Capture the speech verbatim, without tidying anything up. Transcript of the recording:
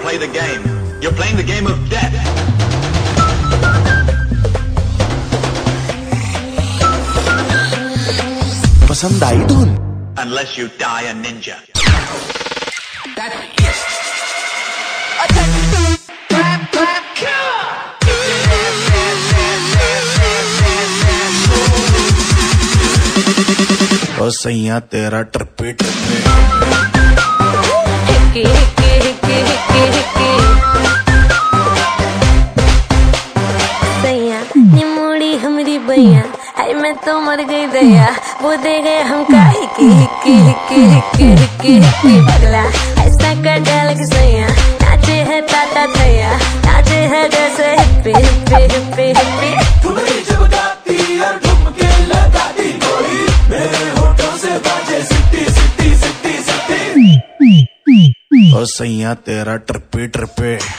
play the game. You're playing the game of death. पसंद आई धुन? Unless you die a ninja. That is. Clap, clap, ओ सैया तेरा ट्रिपे ट्रिपे हिक्की हिक्की हिक्की हिक्की हिक्की सैया निमोड़ी हमरी बैया हाय मैं तो मर गई दया वो दे गए हमका हिक्की हिक्की हिक्की हिक्की हिक्की हिक्की पगला ऐसा कर डाल के सैया नाचे है टाटा थैया नाचे है जैसे हिप्पी हिप्पी हिप्पी हिप्पी ठुमरी जब गाती और ठुमके लगाती गोरी मेरे होठों से बाजे सिट्टी सिट्टी सिट्टी सिट्टी ओ सैया तेरा ट्रिपे ट्रिपे